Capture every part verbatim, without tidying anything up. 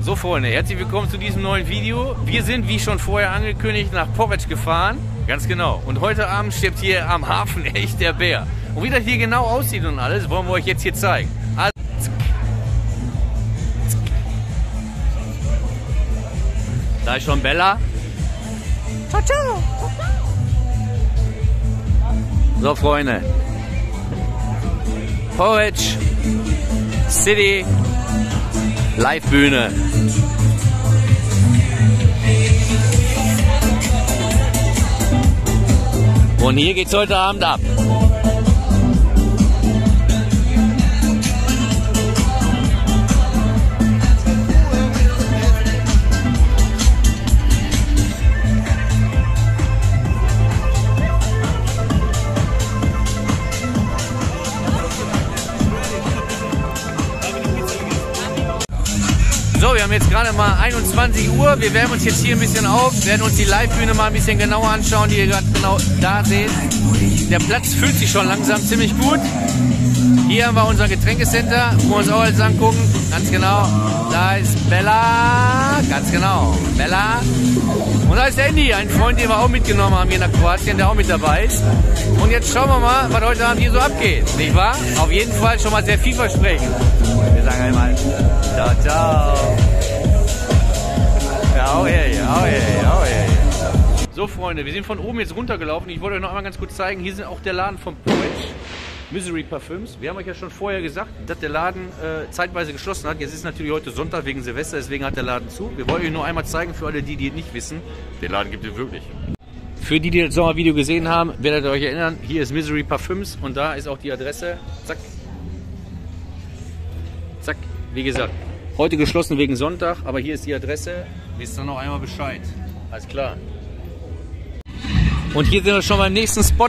So Freunde, herzlich willkommen zu diesem neuen Video. Wir sind, wie schon vorher angekündigt, nach Porridge gefahren. Ganz genau. Und heute Abend steht hier am Hafen echt der Bär. Und wie das hier genau aussieht und alles, wollen wir euch jetzt hier zeigen. Also, da ist schon Bella. Ciao, ciao. So Freunde. Porridge City Live-Bühne. Und hier geht's heute Abend ab. So, wir haben jetzt gerade mal einundzwanzig Uhr. Wir wärmen uns jetzt hier ein bisschen auf, werden uns die Live-Bühne mal ein bisschen genauer anschauen, die ihr gerade genau da seht. Der Platz fühlt sich schon langsam ziemlich gut. Hier haben wir unser Getränkecenter, wo wir uns auch alles angucken. Ganz genau. Da ist Bella. Ganz genau. Bella. Und da ist Andy, ein Freund, den wir auch mitgenommen haben hier nach Kroatien, der auch mit dabei ist. Und jetzt schauen wir mal, was heute Abend hier so abgeht. Nicht wahr? Auf jeden Fall schon mal sehr vielversprechend. Wir sagen einmal ciao, ciao. Ja, oh hey, oh hey, oh hey. So Freunde, wir sind von oben jetzt runtergelaufen. Ich wollte euch noch einmal ganz kurz zeigen, hier sind auch der Laden von Porridge, Misery Parfums. Wir haben euch ja schon vorher gesagt, dass der Laden äh, zeitweise geschlossen hat. Jetzt ist natürlich heute Sonntag wegen Silvester, deswegen hat der Laden zu. Wir wollen euch nur einmal zeigen, für alle die, die es nicht wissen, den Laden gibt es wirklich. Für die, die das Sommervideo gesehen haben, werdet ihr euch erinnern, hier ist Misery Parfums und da ist auch die Adresse. Zack. Zack, wie gesagt, heute geschlossen wegen Sonntag, aber hier ist die Adresse. Wisst ihr noch einmal Bescheid. Alles klar. Und hier sind wir schon beim nächsten Spot.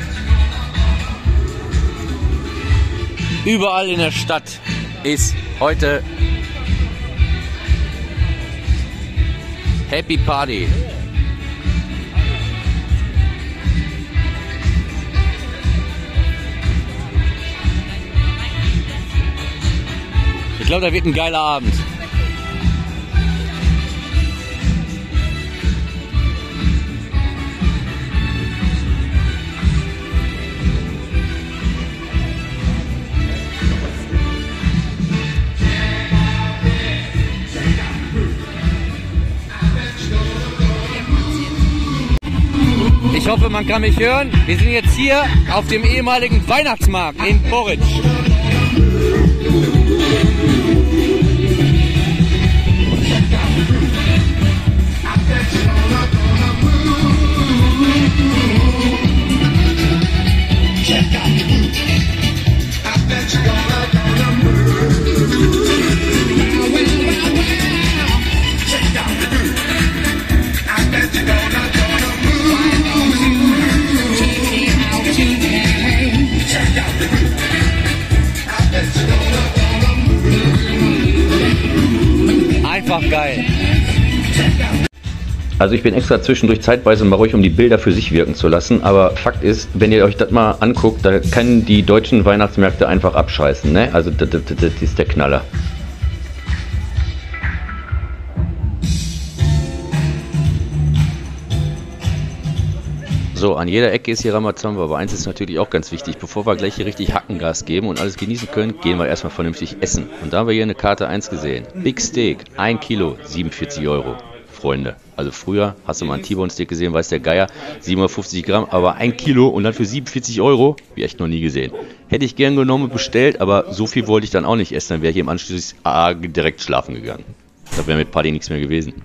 Überall in der Stadt ist heute Happy Party. Ich glaube, da wird ein geiler Abend. Ich hoffe, man kann mich hören. Wir sind jetzt hier auf dem ehemaligen Weihnachtsmarkt in Porridge. Einfach geil. Also ich bin extra zwischendurch zeitweise mal ruhig, um die Bilder für sich wirken zu lassen, aber Fakt ist, wenn ihr euch das mal anguckt, da können die deutschen Weihnachtsmärkte einfach abscheißen, ne? Also das, das, das ist der Knaller. So, an jeder Ecke ist hier Ramazamba, aber eins ist natürlich auch ganz wichtig, bevor wir gleich hier richtig Hackengas geben und alles genießen können, gehen wir erstmal vernünftig essen. Und da haben wir hier eine Karte eins gesehen. Big Steak, ein Kilo, siebenundvierzig Euro. Freunde, also früher hast du mal einen T-Bone Steak gesehen, weiß der Geier, siebenhundertfünfzig Gramm, aber ein Kilo und dann für siebenundvierzig Euro, wie echt noch nie gesehen. Hätte ich gern genommen und bestellt, aber so viel wollte ich dann auch nicht essen, dann wäre ich im Anschluss ah, direkt schlafen gegangen. Da wäre mit Party nichts mehr gewesen.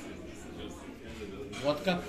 Wodka?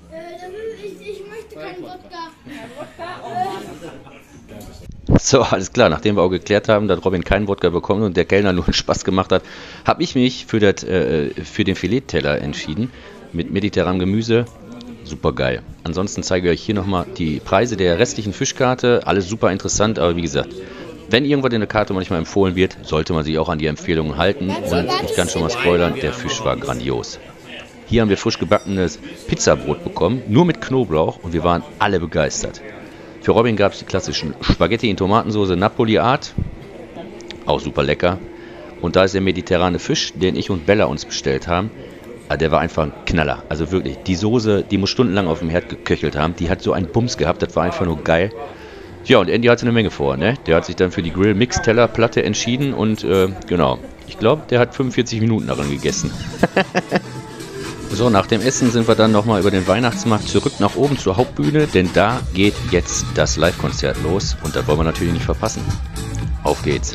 So, alles klar. Nachdem wir auch geklärt haben, dass Robin keinen Wodka bekommt und der Kellner nur einen Spaß gemacht hat, habe ich mich für, das, äh, für den Filetteller entschieden. Mit mediterranem Gemüse. Super geil. Ansonsten zeige ich euch hier nochmal die Preise der restlichen Fischkarte. Alles super interessant, aber wie gesagt, wenn irgendwas in der Karte manchmal empfohlen wird, sollte man sich auch an die Empfehlungen halten. Und ich kann schon mal spoilern, der Fisch war grandios. Hier haben wir frisch gebackenes Pizzabrot bekommen, nur mit Knoblauch, und wir waren alle begeistert. Für Robin gab es die klassischen Spaghetti in Tomatensauce Napoli Art, auch super lecker. Und da ist der mediterrane Fisch, den ich und Bella uns bestellt haben, der war einfach ein Knaller. Also wirklich, die Soße, die muss stundenlang auf dem Herd geköchelt haben. Die hat so einen Bums gehabt, das war einfach nur geil. Ja, und Andy hatte eine Menge vor, ne? Der hat sich dann für die Grill-Mix-Teller-Platte entschieden und äh, genau, ich glaube, der hat fünfundvierzig Minuten daran gegessen. So, nach dem Essen sind wir dann nochmal über den Weihnachtsmarkt zurück nach oben zur Hauptbühne, denn da geht jetzt das Live-Konzert los und das wollen wir natürlich nicht verpassen. Auf geht's!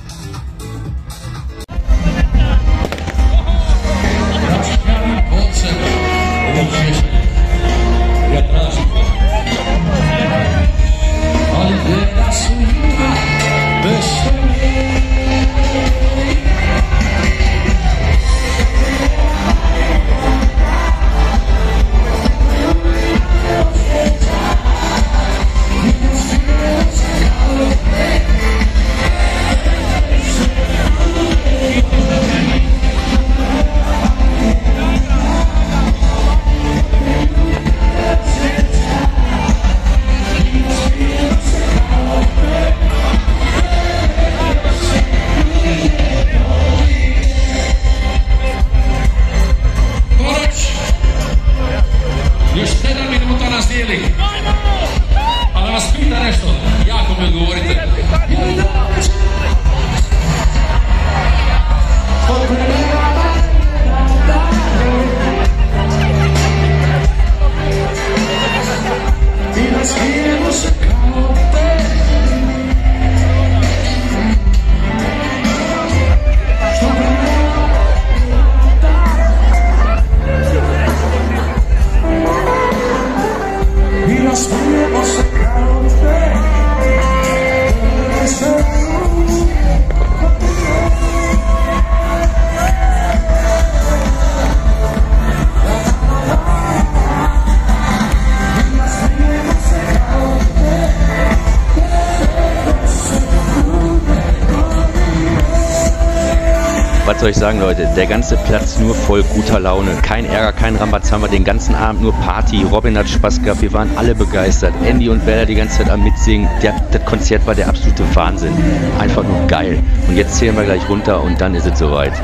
Was soll ich sagen, Leute? Der ganze Platz nur voll guter Laune. Kein Ärger, kein Rambazamba, den ganzen Abend nur Party. Robin hat Spaß gehabt, wir waren alle begeistert. Andy und Bella die ganze Zeit am Mitsingen. Der, das Konzert war der absolute Wahnsinn. Einfach nur geil. Und jetzt zählen wir gleich runter und dann ist es soweit.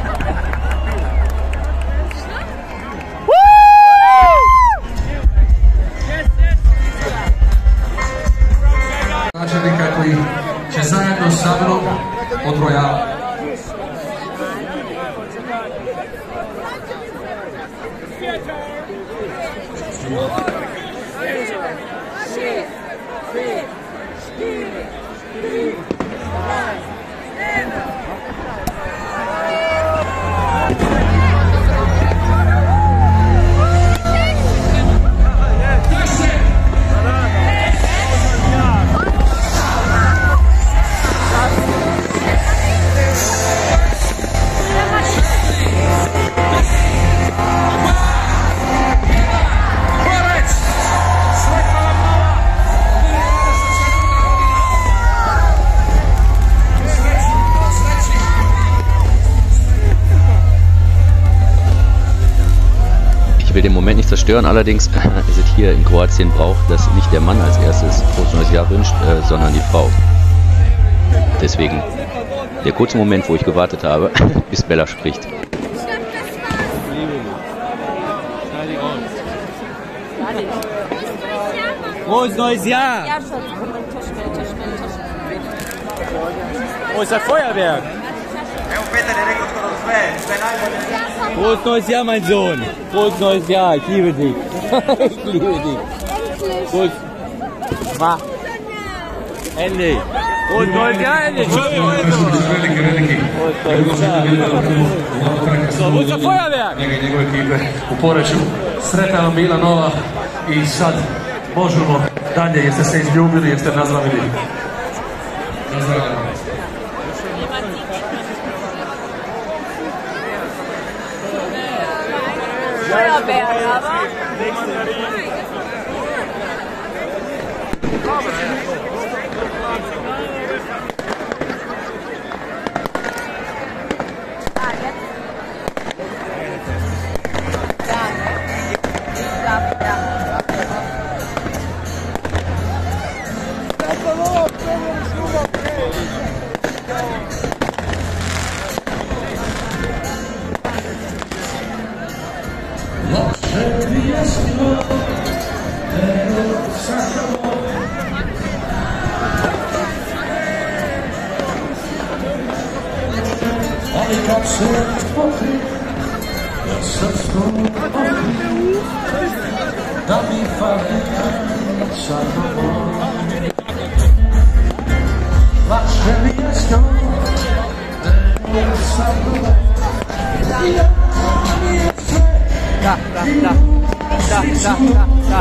Ich will den Moment nicht zerstören, allerdings ist es hier in Kroatien Brauch, dass nicht der Mann als erstes frohes neues Jahr wünscht, äh, sondern die Frau. Deswegen der kurze Moment, wo ich gewartet habe, bis Bella spricht. Frohes neues Jahr! Wo ist das Feuerwerk? Frohes neues Jahr, mein Sohn! Frohes neues Jahr, ich liebe dich! Ich liebe dich! Frohes... Ma. Endlich! Frohes neues Jahr, endlich! Entschuldigung! Frohes neues Jahr! So, wo ist das Feuerwerk? U Poreču. Sretna vam bila nova i sad možemo dalje, jeste se izljubili, jeste nazdravili. Nazdravljamo. Feuerwerk, aber... Da, da, da, da, da, da, da.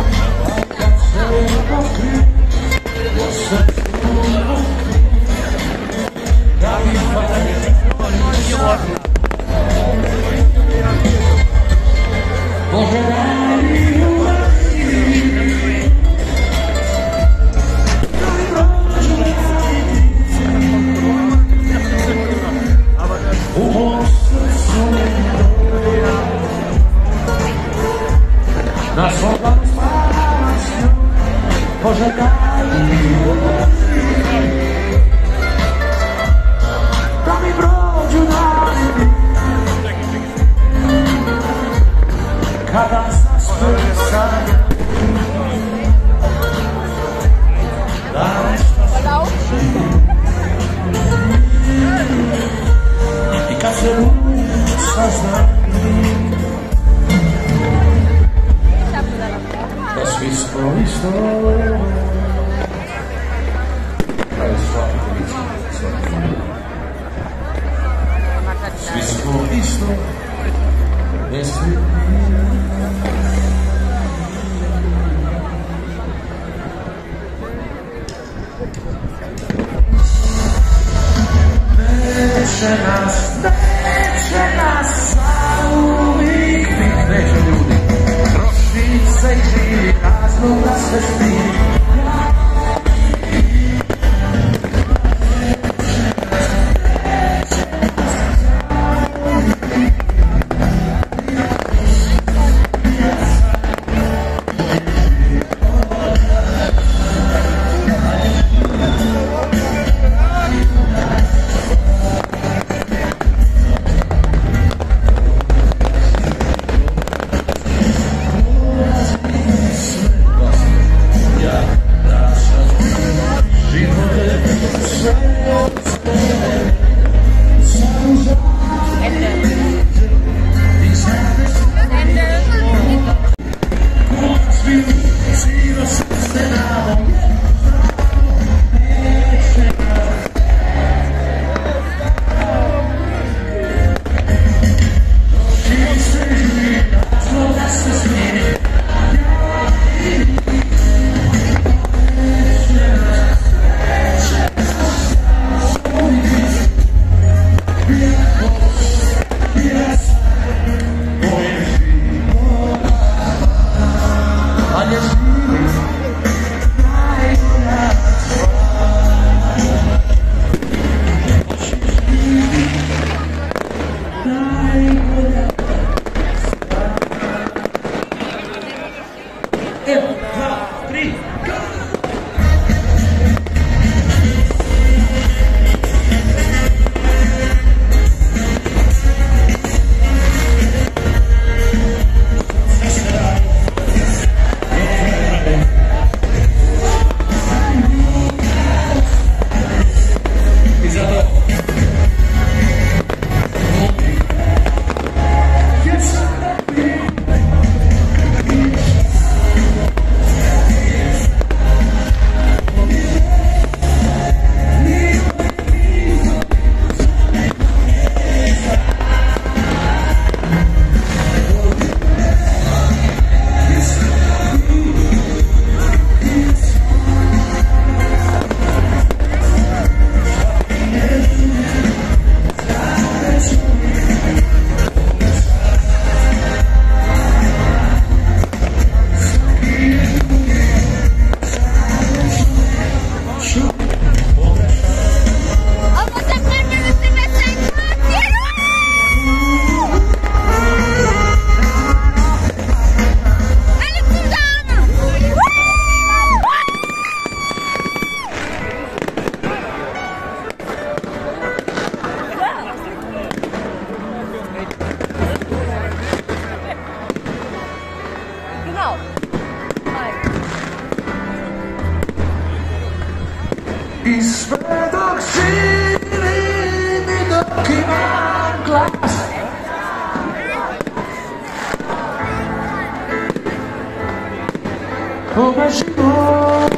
come si può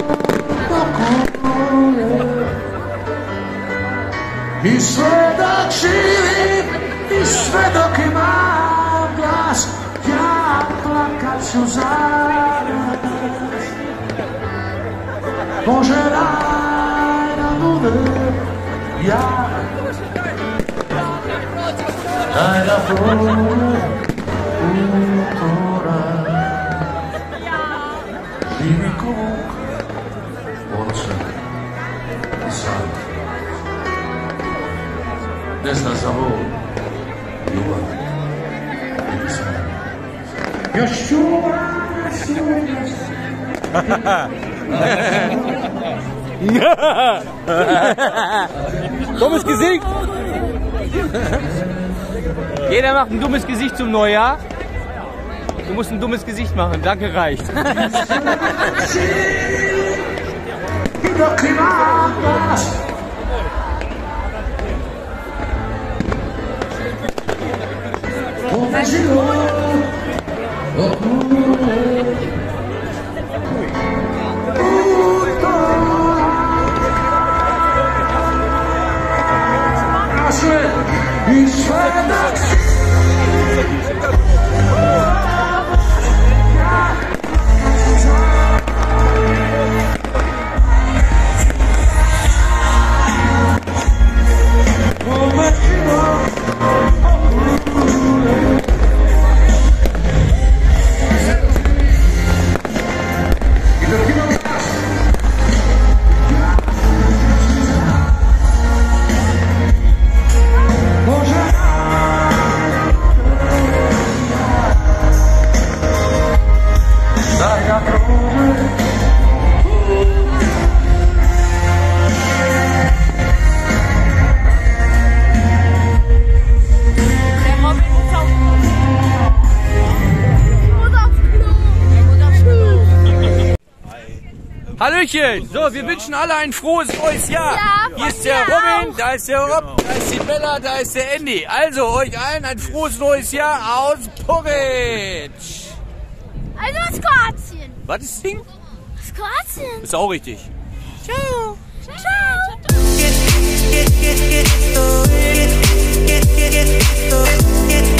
occorre i svedoci i svedoci mangas ja plakać zaraz pożeraj na nudy ja daj na próbę utora živi kuk oček i sad ne zna za vol ljubav i sad još čuva Dummes Gesicht! Jeder macht ein dummes Gesicht zum Neujahr. Du musst ein dummes Gesicht machen, danke reicht. Hallöchen! So, wir wünschen alle ein frohes neues Jahr. Ja, hier ist der Robin, da ist der Rob, da ist die Bella, da ist der Andy. Also, euch allen ein frohes neues Jahr aus Porridge. Also aus Kroatien. Was ist das Ding? Aus Kroatien. Ist auch richtig. Ciao. Ciao.